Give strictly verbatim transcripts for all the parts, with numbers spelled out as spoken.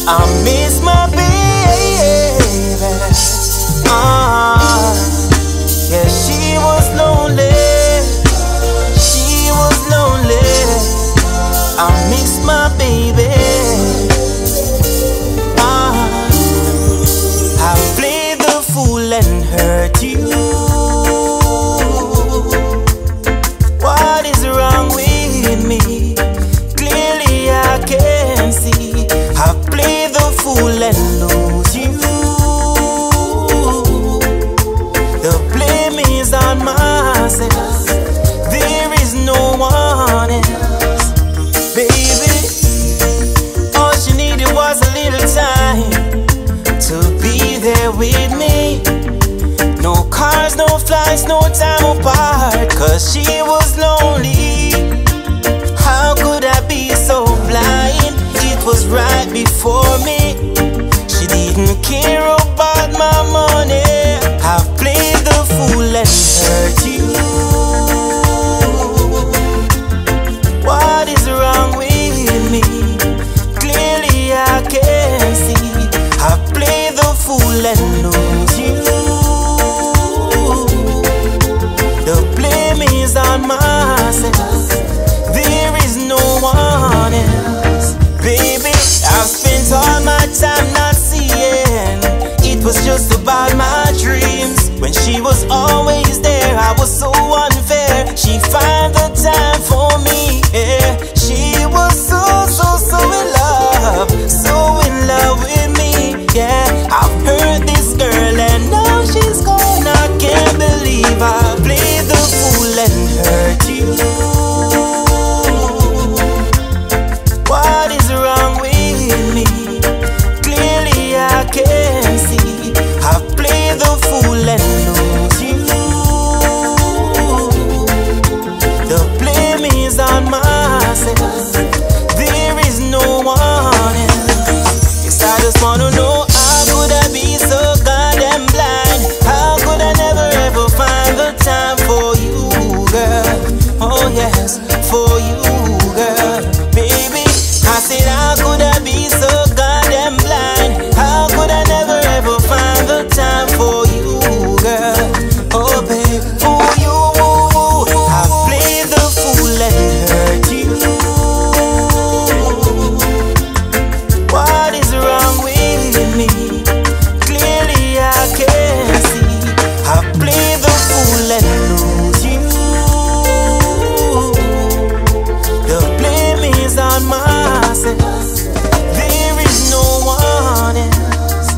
I miss my baby. Ah, yeah, she was lonely. She was lonely. I miss my baby. Ah, I played the fool and hurt you. What is wrong with me? Clearly I can see. I played the fool and lose you. The blame is on myself. There is no one else. Baby, all she needed was a little time to be there with me. No cars, no flights, no time apart, cause she was lonely. How could I be so blind? It was right before me. She didn't care about my money. I've played the fool and hurt you. What is wrong with me? Clearly I can see. I've played the fool and lose you. The blame is on myself. There is no one else. Baby, I've spent all my time not seeing. It was just about my dreams. When she was always there, I was so unfair. She found the time for me, yeah. She was so, so, so in love. So in love with me, yeah. I've heard this girl and now she's gone. I can't believe I played the fool and hurt you. What is wrong with me? Clearly I can see. I play the fool and lose you. The blame is on myself. There is no one else. Yes, I just wanna know, how could I be so goddamn blind? How could I never ever find the time for you, girl? Oh yes, for you, girl. Baby, I said, how could I be so goddamn blind? How could I never ever find the time for you, girl? Oh baby, for you, I played the fool and hurt you. What is wrong with me? Clearly I can see. I played the fool and lose you. The blame is on myself. There is no one else.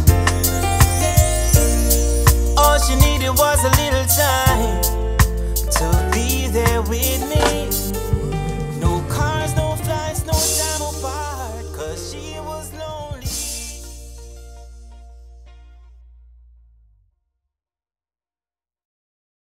All she needed was a little time to be there with me. No cars, no flights, no time apart, cause she was lonely.